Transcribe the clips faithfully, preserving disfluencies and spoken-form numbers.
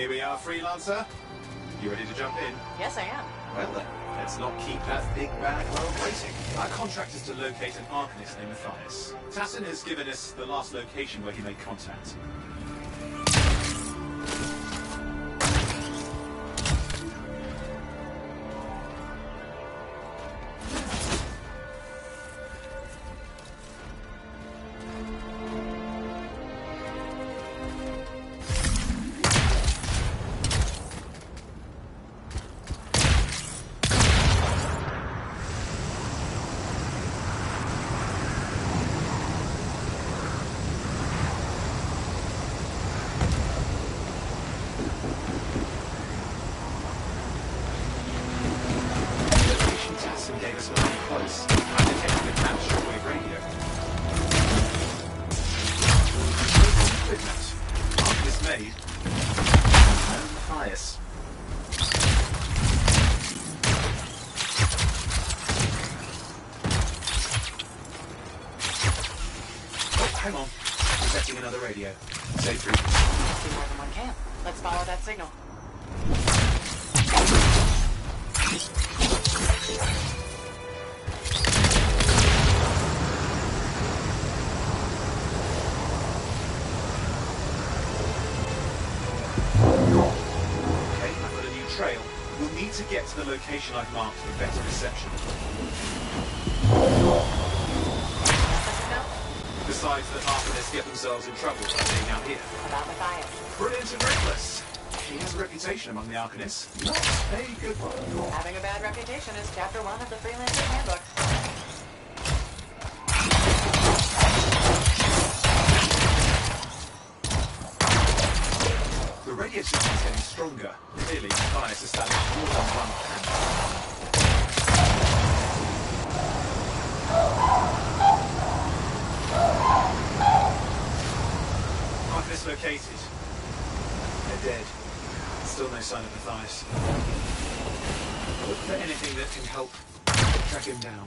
Here we are, Freelancer. You ready to jump in? Yes, I am. Well then, let's not keep that big bad world waiting. Our contract is to locate an Arcanist named Matthias. Tassin has given us the last location where he made contact. Hang on. Detecting another radio. Say three. Must be more than one camp. Let's follow that signal. Okay, I've got a new trail. We'll need to get to the location I've marked for better reception. Besides that Arcanist get themselves in trouble by being out here. About Matthias. Brilliant and reckless. She has a reputation among the Arcanists. Not a good one. Having a bad reputation is chapter one of the Freelancer Handbook. The radio system is getting stronger. Clearly, Matthias established more than one camp. Arcanist located. They're dead. Still no sign of Matthias. Look for anything that can help track him down.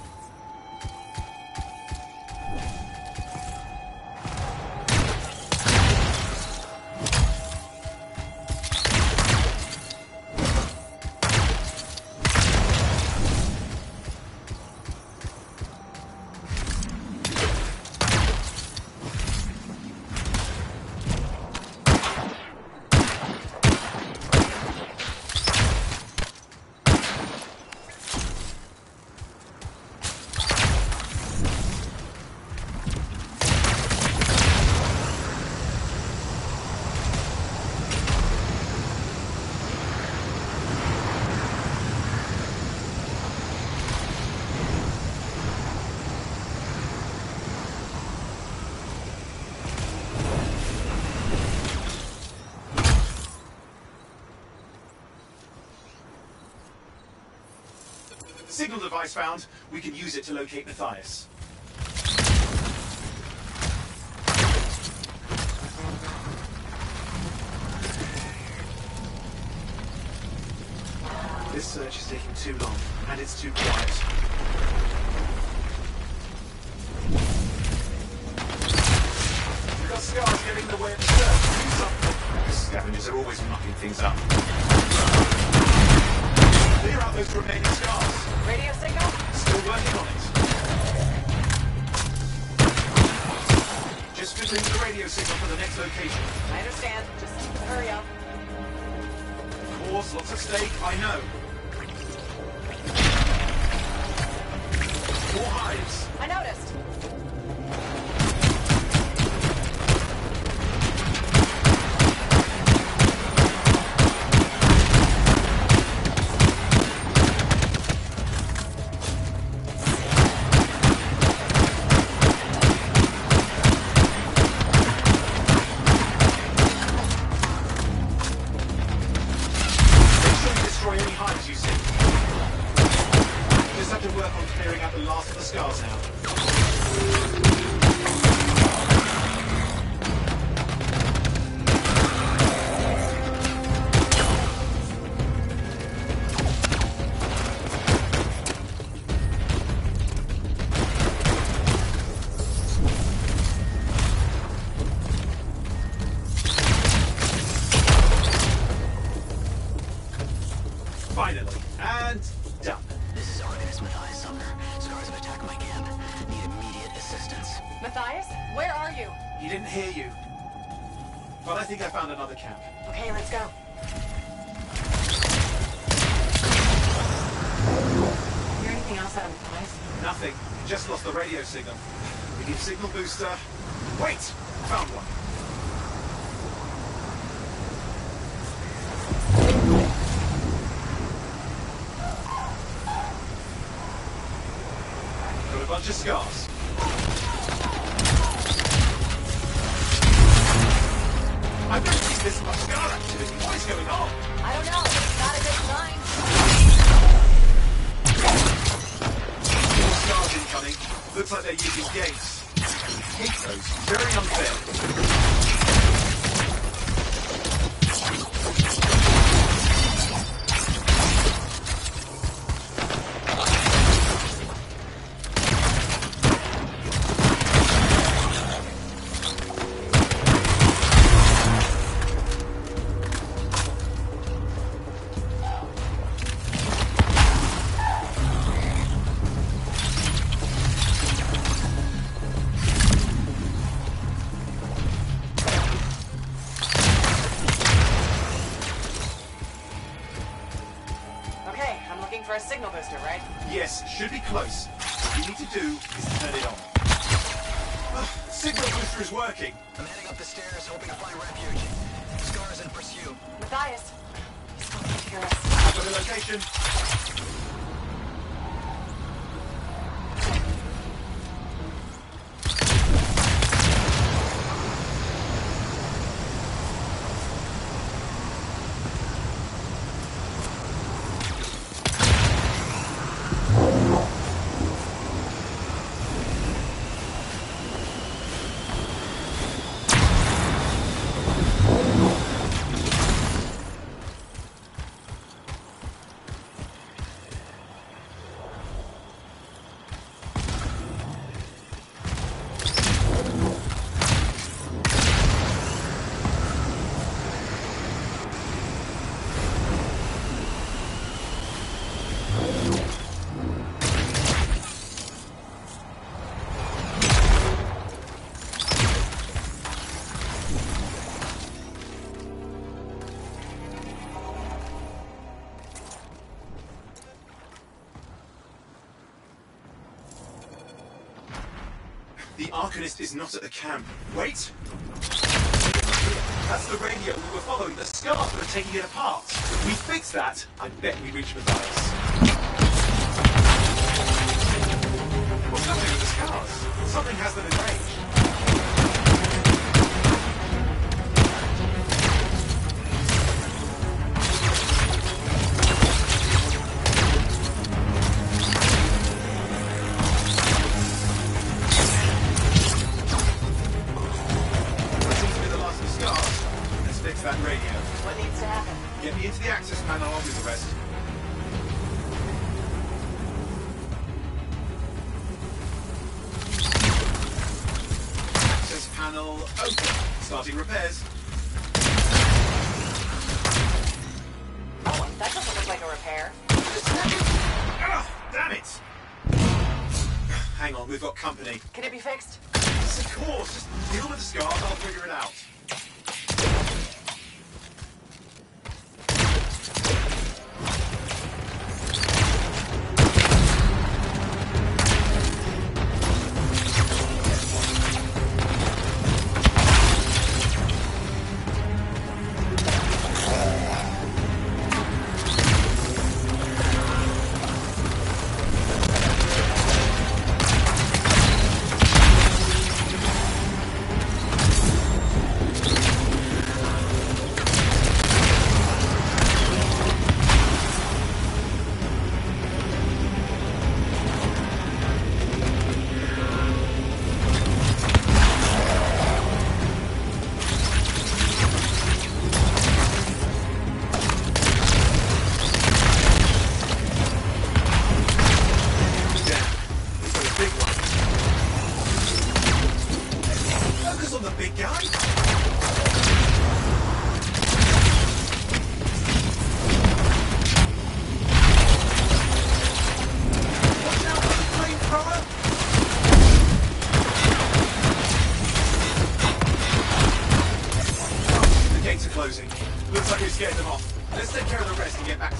Signal device found. We can use it to locate Matthias. This search is taking too long, and it's too quiet. We've got scars getting in the way of the search. Do something. Scavengers are always mucking things up. Clear out those remaining scars. Radio signal? Still working on it. Just filtering the radio signal for the next location. I understand. Just hurry up. Of course, lots of stake, I know. More hives. I noticed. Finally. And done. This is Arcanist Matthias Sumner. Scars have attacked my camp. Need immediate assistance. Matthias, where are you? He didn't hear you. But I think I found another camp. Okay, let's go. Hear anything else out of Matthias? Nothing. Just lost the radio signal. We need signal booster. Wait! Found one. Got a bunch of scars. I've never seen this much scar activity. What is going on? I don't know. Not a good sign. More scars incoming. Looks like they're using gates. Hate those. Very unfair. For a signal booster, right? Yes, should be close. What you need to do is turn it on. Uh, signal booster is working. I'm heading up the stairs, hoping to find refuge. Scars in pursuit. Matthias, he's going to hear us. I've got a location. The Arcanist is not at the camp. Wait! That's the radio we were following. The scars that are taking it apart. If we fix that, I bet we reach Matthias. What's happening with the scars? Something has them enraged. That radio. What needs to happen? Get me into the access panel, I'll do the rest. Access panel open. Starting repairs. Oh, that doesn't look like a repair. Ah, damn it! Hang on, we've got company. Can it be fixed? Yes, of course. Just deal with the scars, I'll figure it out.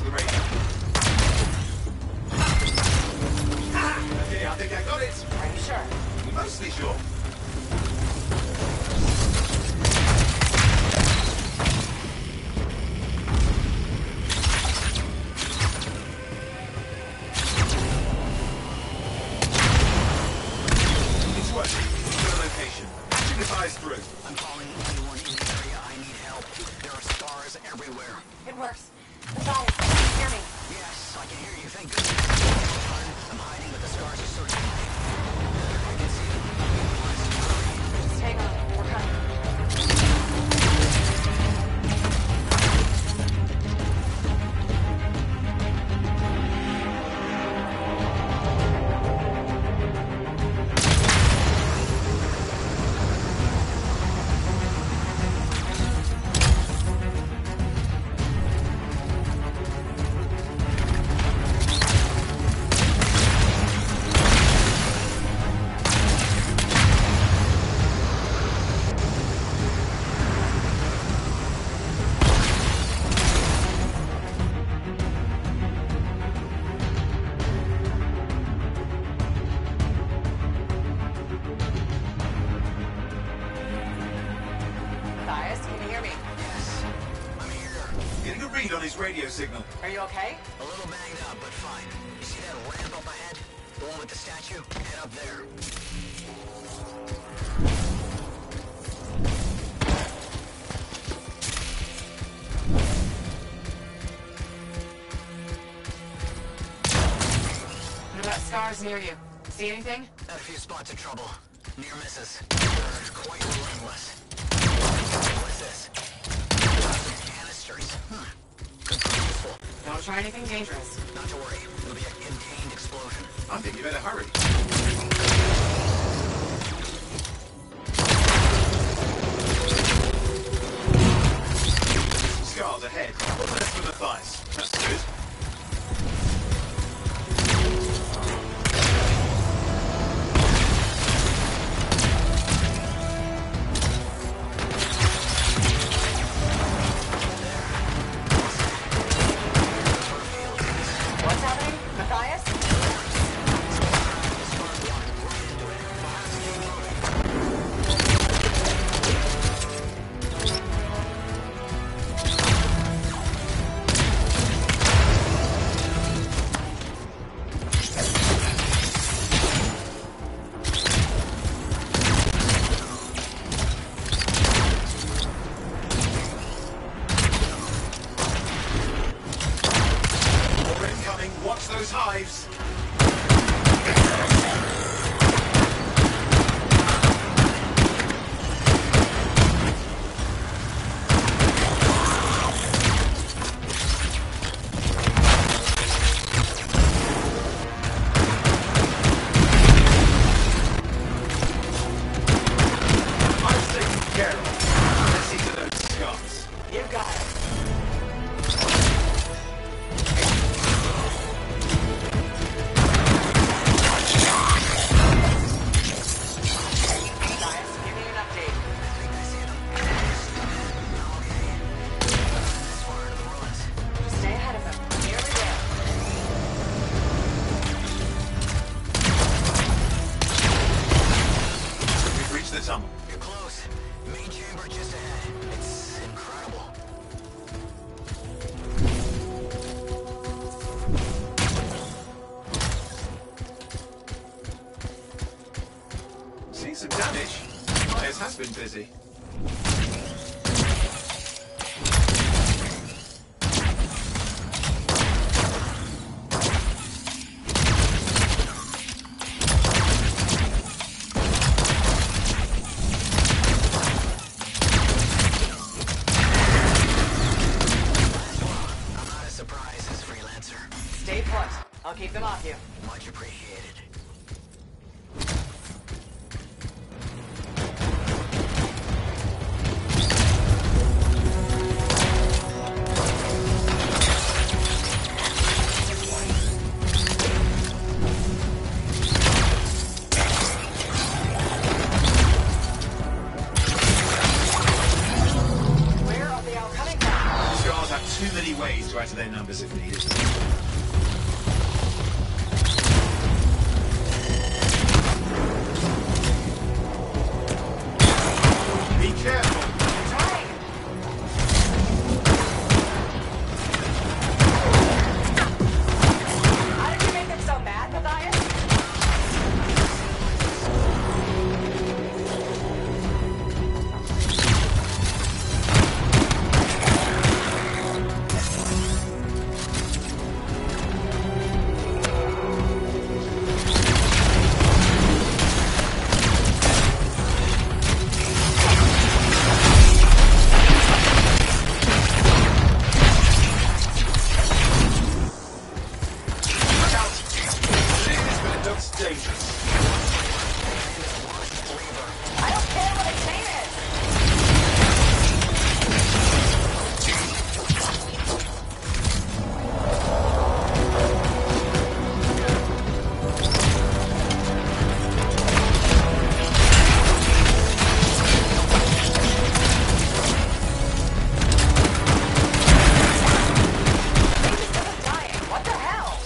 the radio. Ah! Okay, I think I got it. Are you sure? Mostly sure. It's working. Got a location. Patching the ties through. I'm calling anyone in the area. I need help. There are scars everywhere. It works. Matthias, can you hear me? Yes, I can hear you. Thank goodness. I'm hiding, but the scars are searching me. I can see them. Just hang on. We're coming. Matthias, can you hear me? Yes, I'm here. Getting a read on his radio signal. Are you okay? A little banged up, but fine. You see that ramp up ahead? The one with the statue? Head up there. What about scars near you? See anything? Had a few spots of trouble. Near misses. They're quite relentless. What's this? Canisters. Hmm. Could be useful. Don't try anything dangerous. Not to worry. It'll be a contained explosion. I think you better hurry. Scars ahead. That's for Matthias. That's good. What's happening? Matthias? We're incoming. Watch those hives. Hives taken care of. Let's see to those scars. You got it. Matthias, give me an update. I think I see them. Okay. As far into the ruins. Just stay ahead of them. Nearly there. We've reached the tunnel. You're close. Main chamber just ahead. It's incredible. Seeing some damage. Myers has been busy. I'm not as surprised as freelancer. Stay put. I'll keep them off you. Much appreciated. Where are they all coming from? Scars have too many ways to add to their numbers if needed. Be careful. Trying. How did you make them so mad, Matthias? Look out. It looks dangerous. I don't care what its name is. Baby's still dying. What the hell?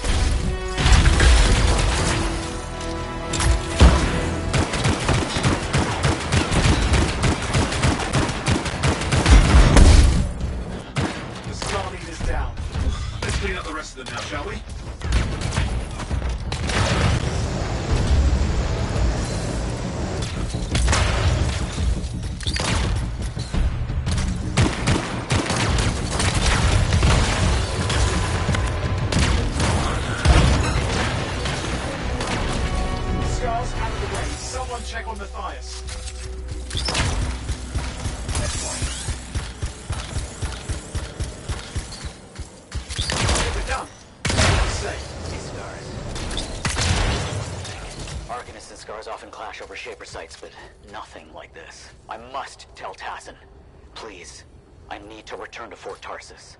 The Star Leader's down. Let's clean up the rest of them now, shall we? Scar's out of the way. Someone check on Matthias. We're done. Safe. These scars. Arcanist and scars often clash over Shaper sites, but nothing like this. I must tell Tassin. Please. I need to return to Fort Tarsus.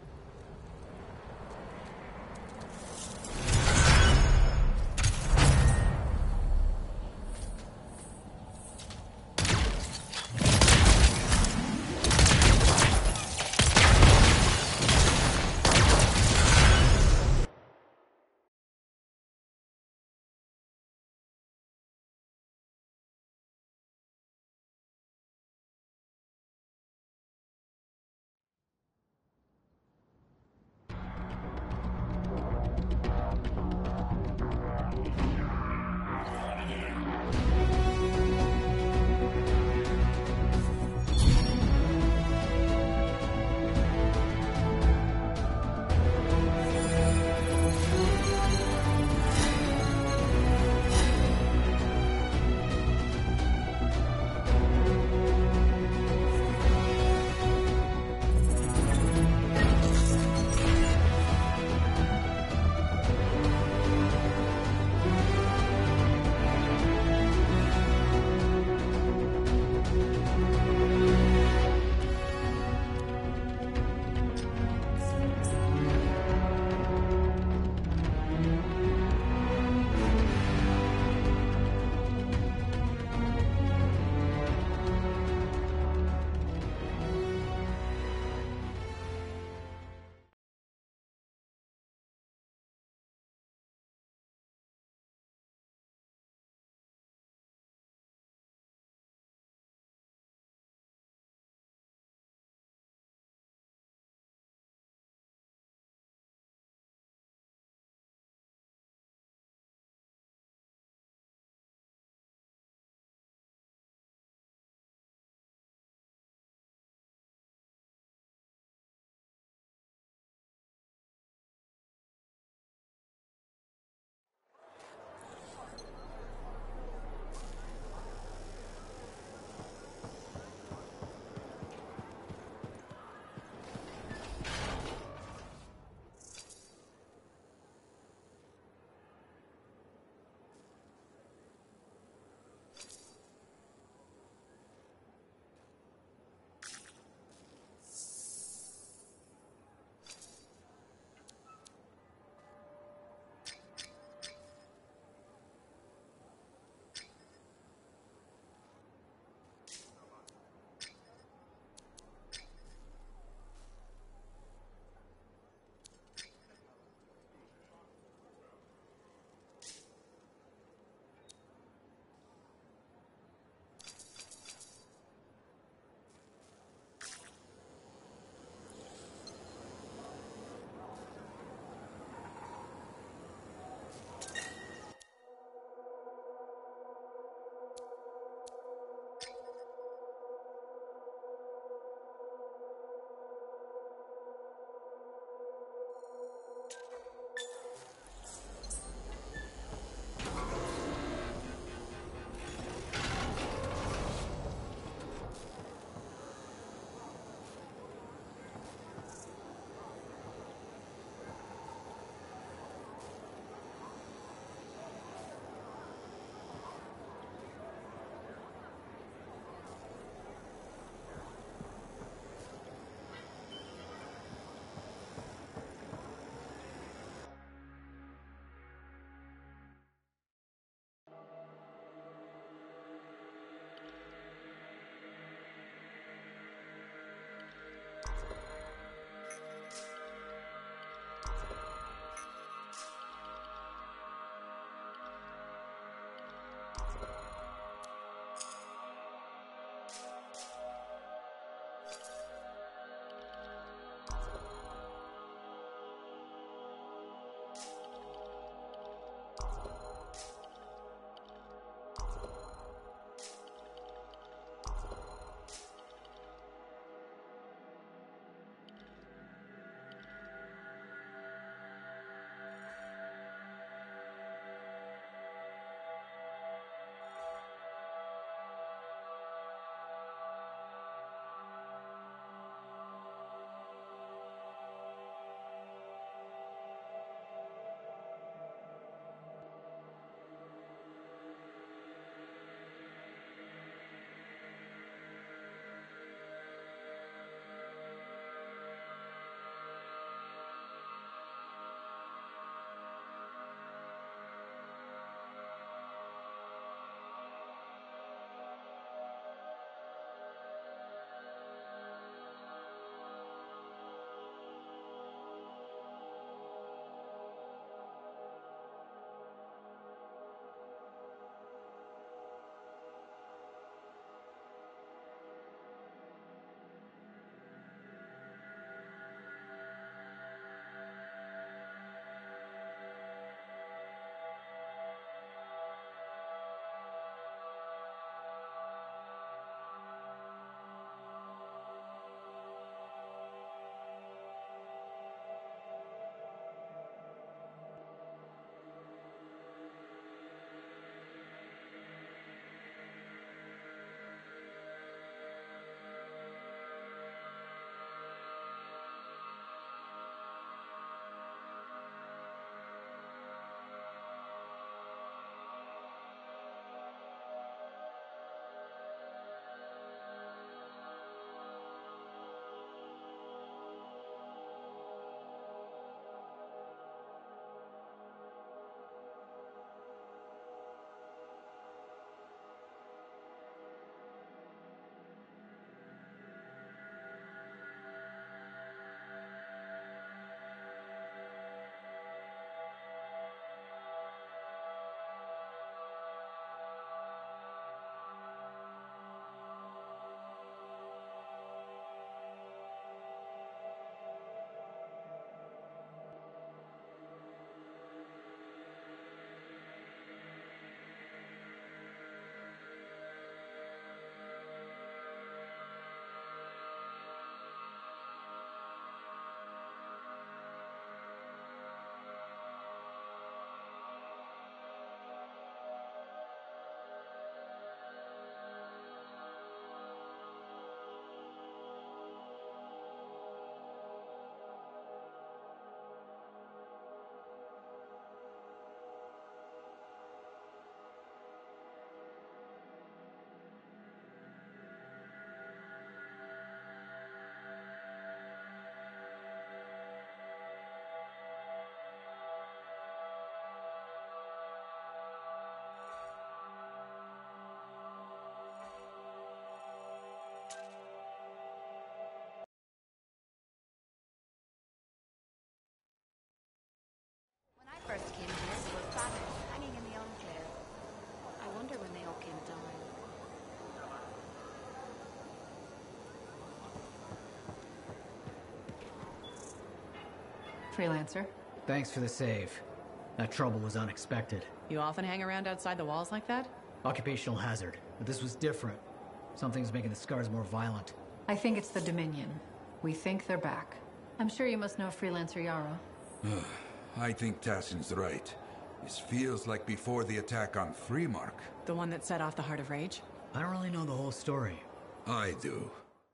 Freelancer. Thanks for the save. That trouble was unexpected. You often hang around outside the walls like that? Occupational hazard, but this was different. Something's making the scars more violent. I think it's the Dominion. We think they're back. I'm sure you must know Freelancer Yarrow. I think Tassin's right. This feels like before the attack on Freemark. The one that set off the Heart of Rage? I don't really know the whole story. I do.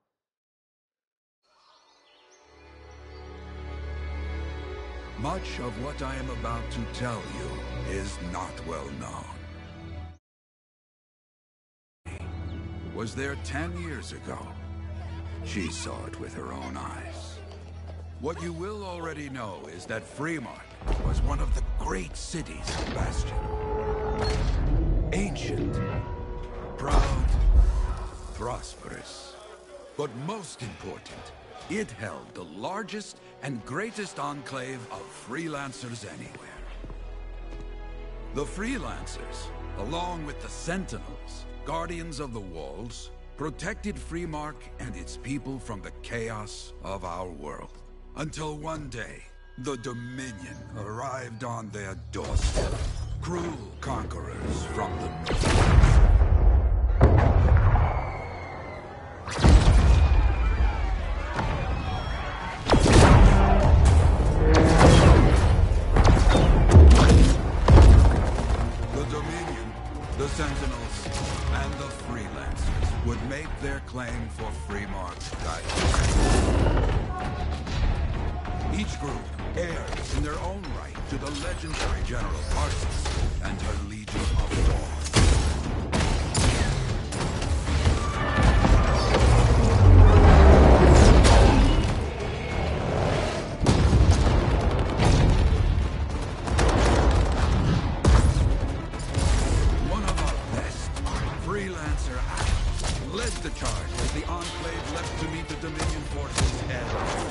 Much of what I am about to tell you is not well known. Was there ten years ago. She saw it with her own eyes. What you will already know is that Freemark was one of the great cities of Bastion. Ancient, proud, prosperous. But most important, it held the largest and greatest enclave of freelancers anywhere. The freelancers, along with the Sentinels, guardians of the walls, protected Freemark and its people from the chaos of our world. Until one day, the Dominion arrived on their doorstep. Cruel conquerors from the north. The Sentinels and the Freelancers would make their claim for Freemark's guidance. Each group heirs in their own right to the legendary General Arsis and her Legion of Dawn. The charge as the Enclave left to meet the Dominion forces head on.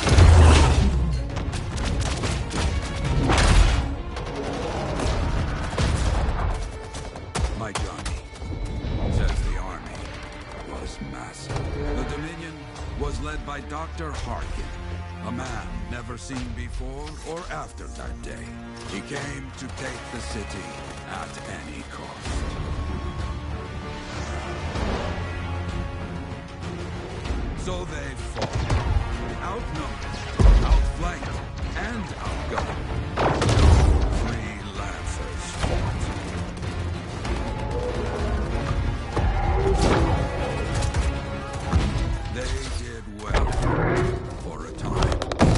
My Johnny says the army was massive. The Dominion was led by Doctor Harkin, a man never seen before or after that day. He came to take the city at any cost. So they fought, outnumbered, outflanked, and outgunned. Freelancers fought. They did well for a time.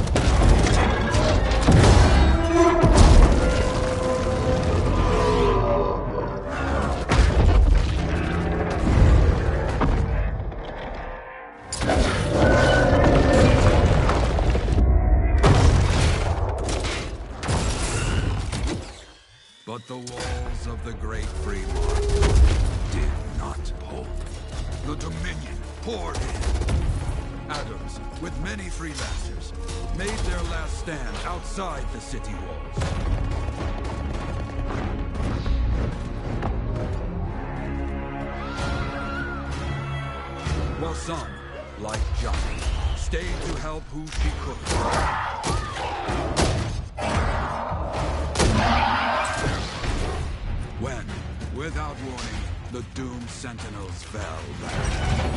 But the walls of the Great Freemark did not hold. The Dominion poured in. Adams, with many freelancers, made their last stand outside the city walls. While some, like Johnny, stayed to help who she could. When, without warning, the doomed Sentinels fell back.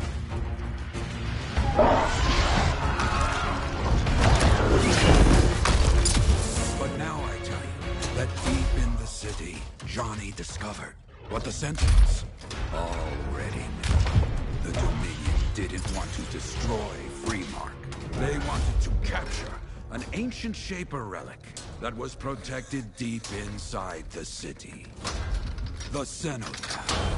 But now I tell you that deep in the city, Johnny discovered what the Sentinels already knew. The Dominion didn't want to destroy Freemark. They wanted to capture an ancient Shaper relic that was protected deep inside the city. The Cenotaph.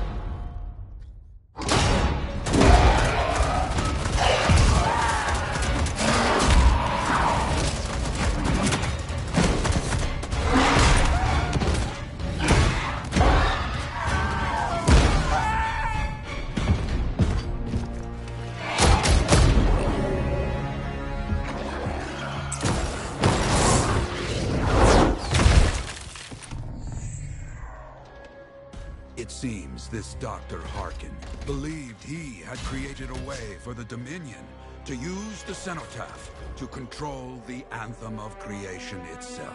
It seems this Doctor Harkin believed he had created a way for the Dominion to use the cenotaph to control the anthem of creation itself.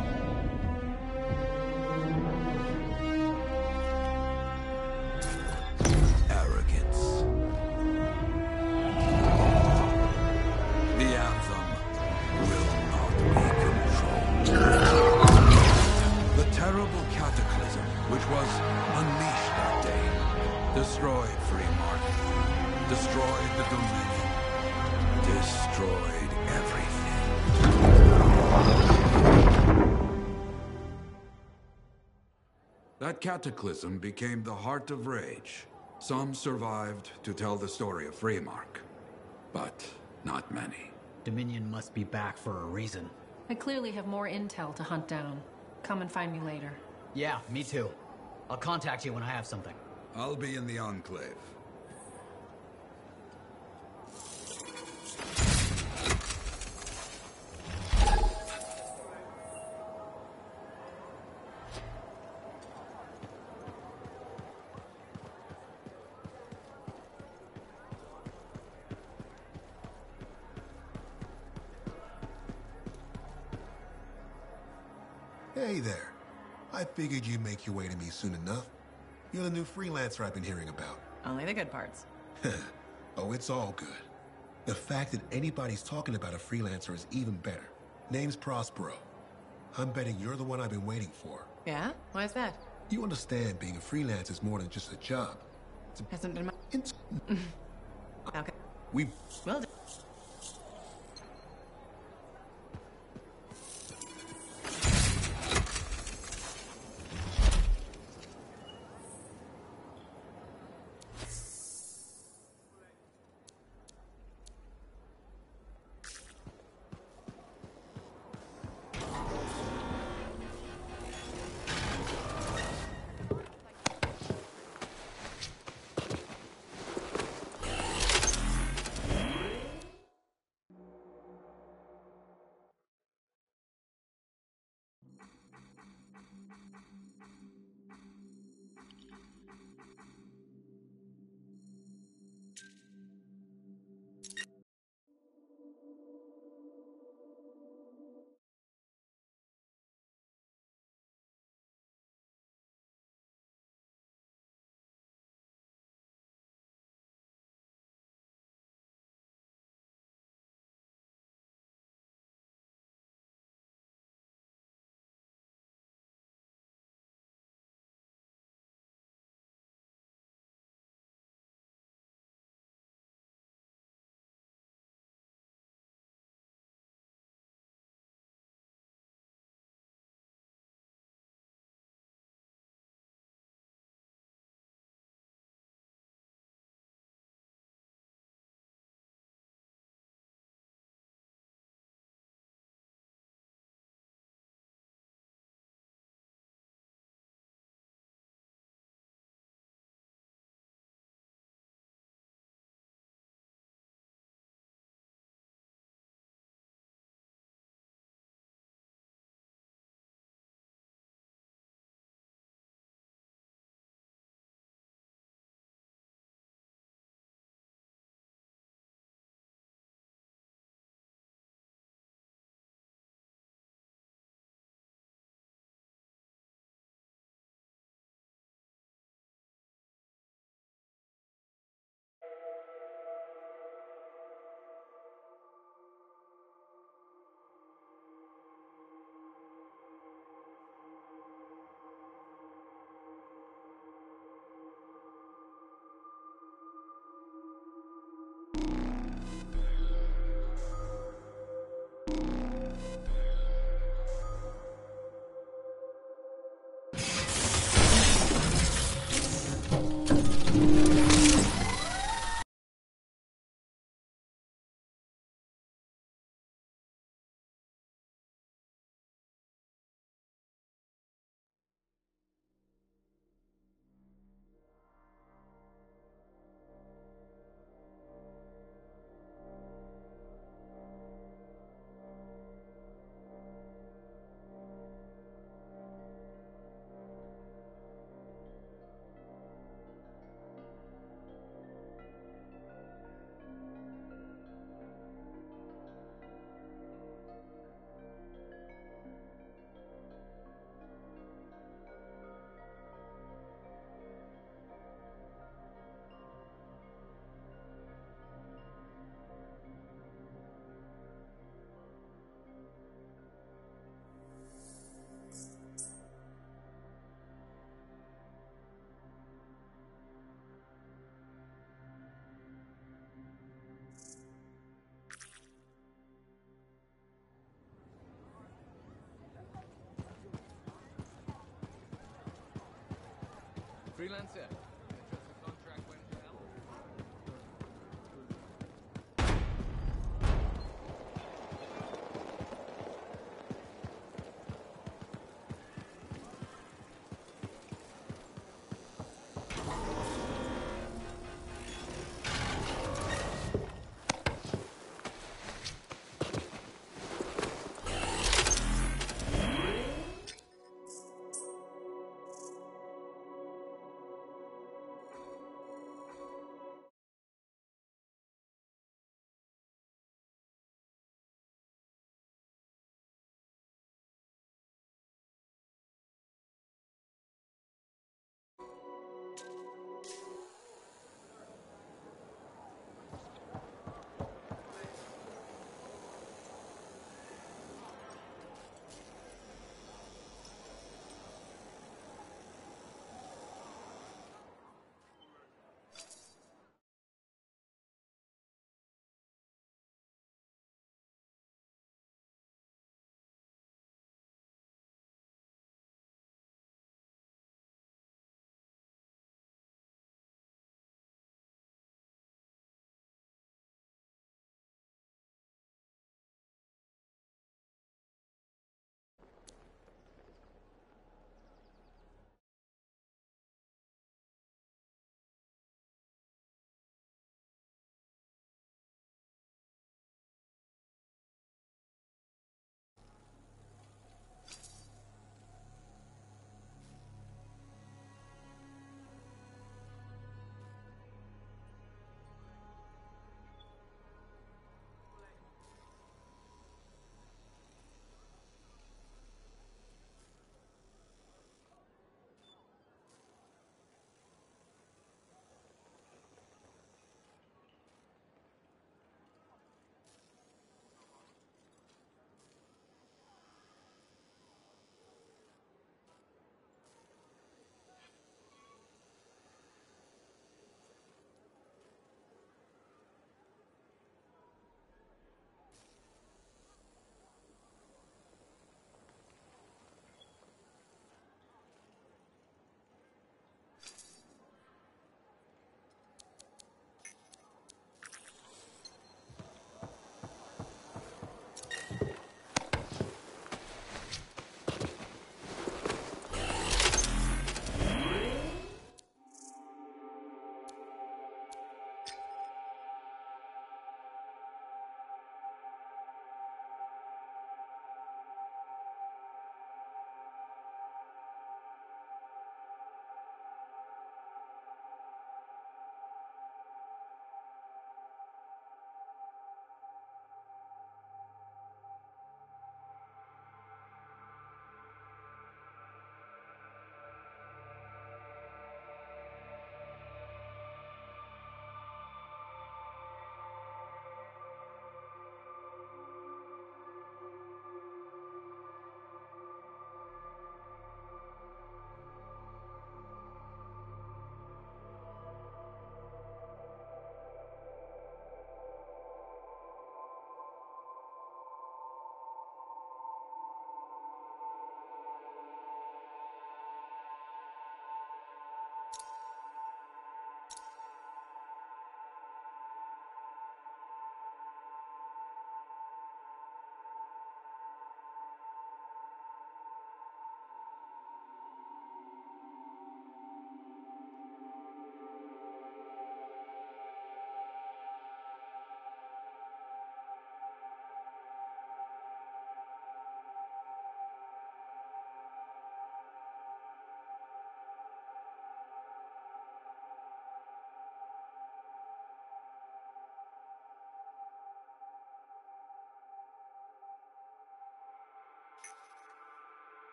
Arrogance. The anthem will not be controlled. The terrible cataclysm which was unleashed that day destroyed Freemark, destroyed the Dominion, destroyed everything. That cataclysm became the Heart of Rage. Some survived to tell the story of Freemark, but not many. Dominion must be back for a reason. I clearly have more intel to hunt down. Come and find me later. Yeah, me too. I'll contact you when I have something. I'll be in the Enclave. Hey there. I figured you'd make your way to me soon enough. You're the new freelancer I've been hearing about. Only the good parts. Oh, it's all good. The fact that anybody's talking about a freelancer is even better. Name's Prospero. I'm betting you're the one I've been waiting for. Yeah? Why is that? You understand being a freelancer is more than just a job. It's a... Hasn't been my... It's... Okay. We... Well done. Freelancer. The contract went well.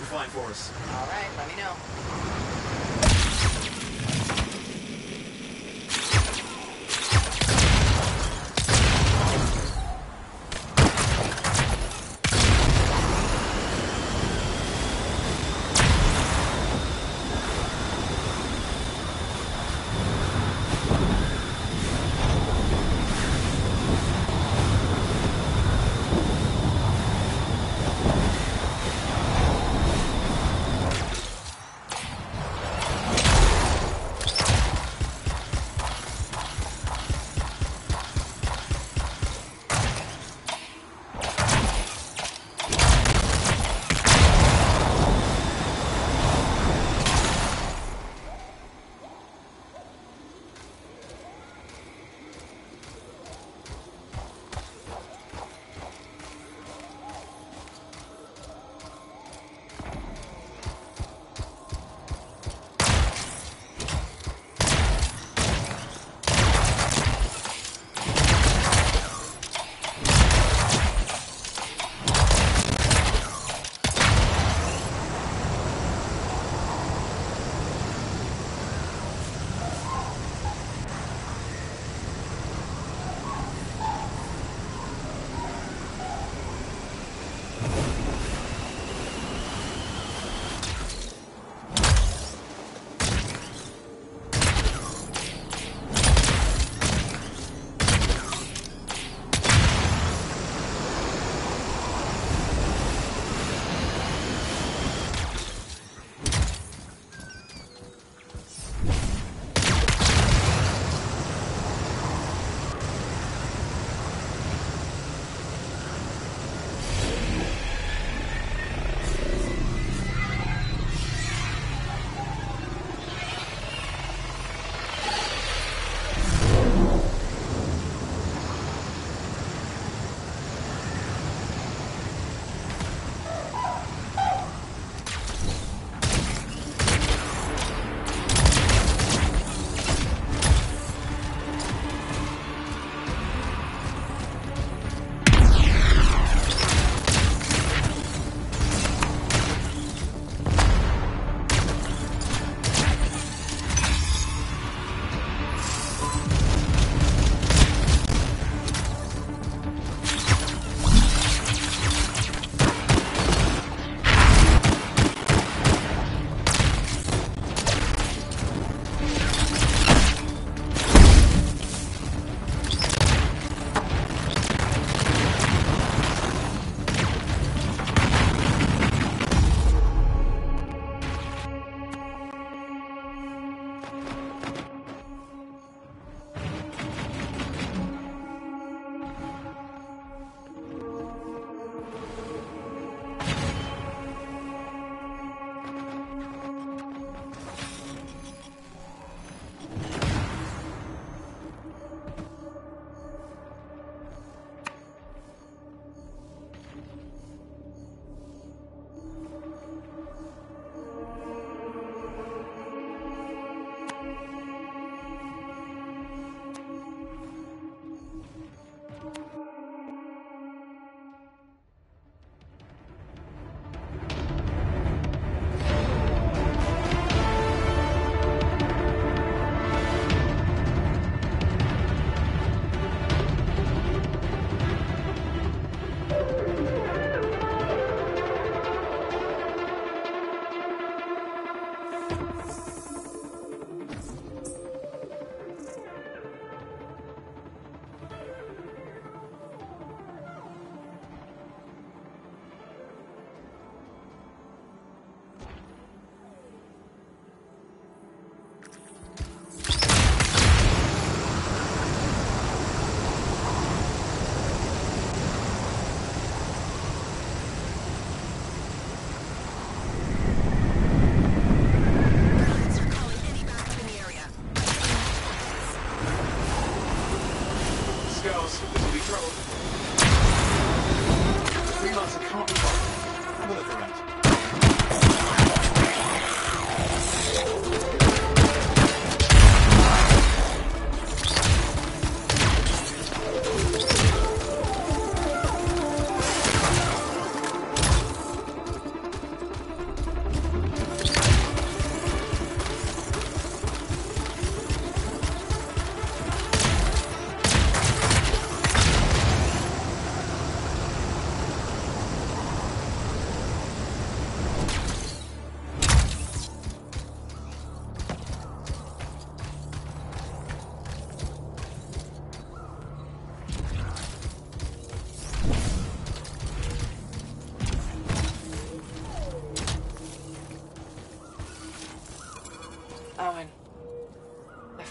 find for us. All right, let me know.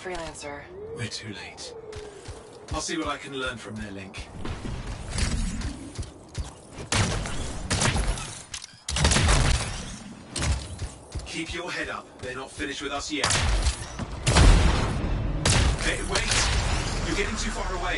Freelancer. We're too late. I'll see what I can learn from their link. Keep your head up. They're not finished with us yet. Hey, wait! You're getting too far away.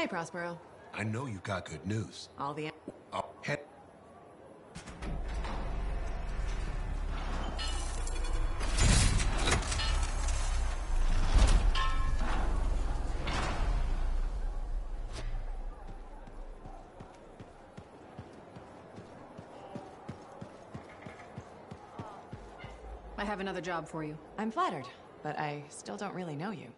Hey, Prospero. I know you've got good news. All the... Oh, head. I have another job for you. I'm flattered, but I still don't really know you.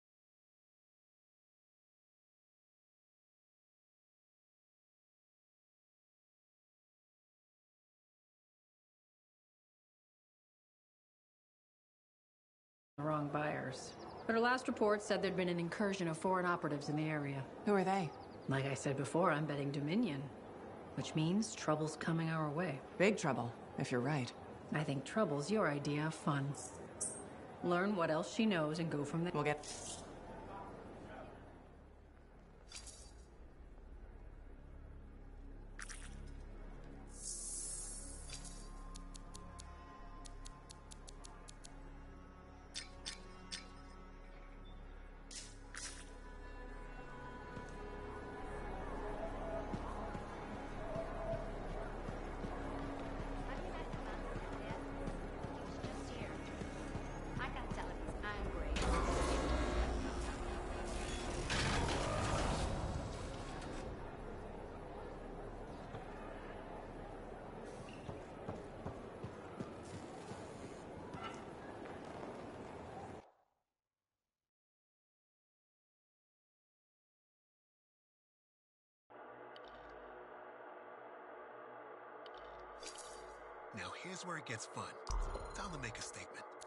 The wrong buyers. But our last report said there'd been an incursion of foreign operatives in the area. Who are they? Like I said before, I'm betting Dominion. Which means trouble's coming our way. Big trouble, if you're right. I think trouble's your idea of fun. Learn what else she knows and go from there. We'll get... Now here's where it gets fun. Time to make a statement.